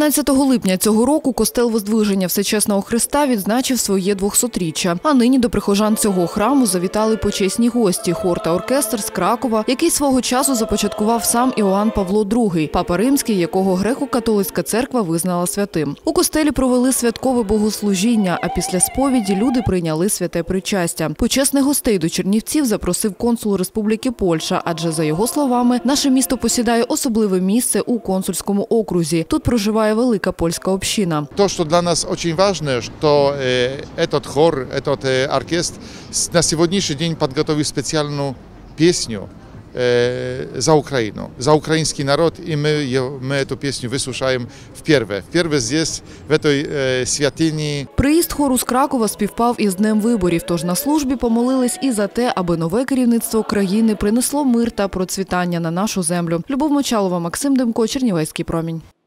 14 липня цього року костел Воздвиження Всечесного Христа відзначив своє 200-річчя. А нині до прихожан цього храму завітали почесні гості – хор та оркестр з Кракова, який свого часу започаткував сам Іоанн Павло II, папа римський, якого греко-католицька церква визнала святим. У костелі провели святкове богослужіння, а після сповіді люди прийняли святе причастя. Почесних гостей до Чернівців запросив консул Республіки Польща, адже, за його словами, наше місто посідає особливе місце у консульському окрузі. Тут проживає велика польська община. То, что для нас очень важно, что этот хор, этот оркестр на сегодняшний день подготовил специальную песню за Украину, за украинский народ, и мы эту песню выслушаем впервые здесь, в этой святыне. Приїзд хору з Кракова співпав із Днем виборів, тож на службі помолились і за те, аби нове керівництво країни принесло мир та процвітання на нашу землю. Любов Мочалова, Максим Демко, Чернівецький промінь.